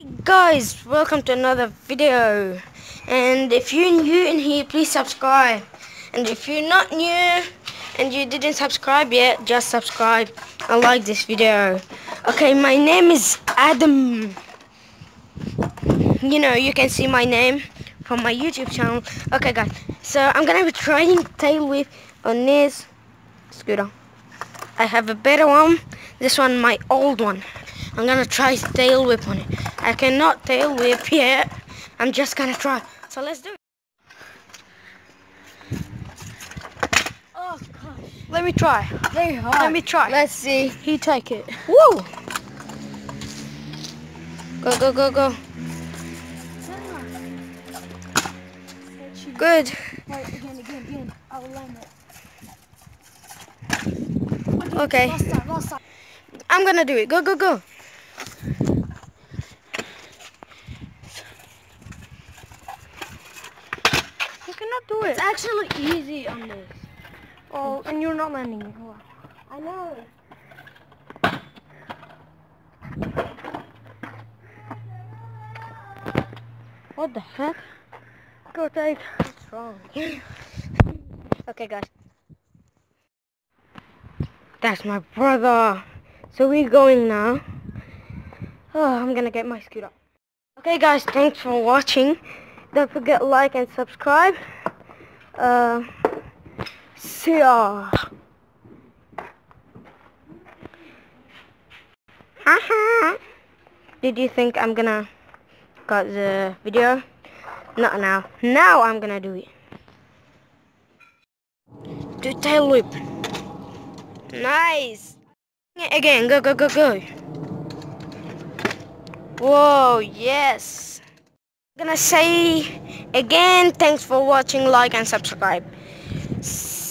Guys, welcome to another video, and if you're new in here, please subscribe, and if you're not new and you didn't subscribe yet, just subscribe and like this video. Okay, my name is Adam. You can see my name from my YouTube channel. Okay guys, so I'm gonna be trying tail whip on this scooter. I have a better one, this one my old one. I'm gonna try tail whip on it. I cannot tail whip yet. I'm just gonna try. So let's do it. Oh gosh. Let me try. Very hard. Let me try. Let's see. He take it. Woo! Go, go, go, go. Good. Right, again. I'll land it. Okay. Last time. I'm gonna do it. Go, go, go. You cannot do it. It's actually easy on this. Oh, and you're not landing it. I know. What the heck? Go take. What's wrong? Okay, guys. That's my brother. So we're going now. Oh, I'm gonna get my scooter. Okay, guys. Thanks for watching. Don't forget like and subscribe. See ya. Did you think I'm gonna cut the video? Not now. Now I'm gonna do it. Do tail whip. Nice. Again. Go, go, go, go. Whoa, yes. I'm gonna say again, thanks for watching, like and subscribe.